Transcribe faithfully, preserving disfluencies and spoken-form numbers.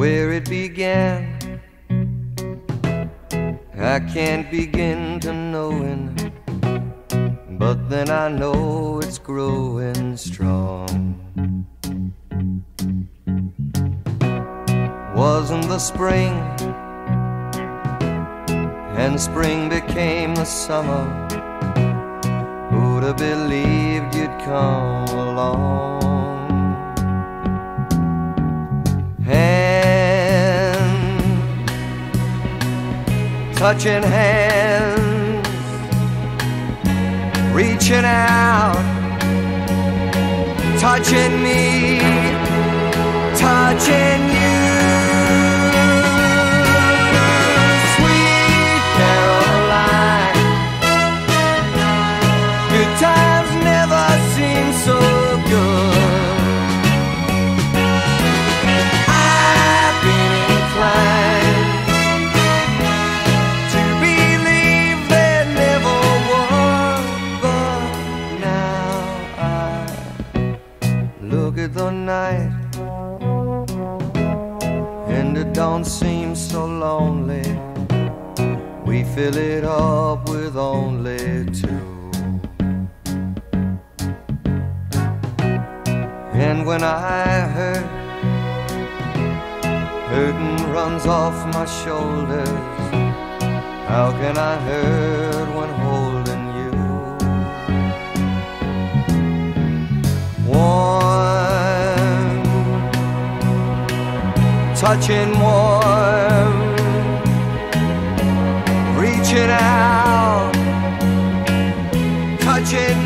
where it began. I can't begin to knowin', but then I know it's growing strong. Wasn't the spring, and spring became the summer. Who'd have believed you'd come along? Hand, touching hands, reaching out, touching me, touching you. Sweet Caroline, good times never seem so good. I've been inclined to believe there never was, but now I look at the night and it don't seem so lonely. We fill it up with only two. And when I hurt, hurting runs off my shoulders. How can I hurt when holding you? Warm, touching warm, reaching out, touching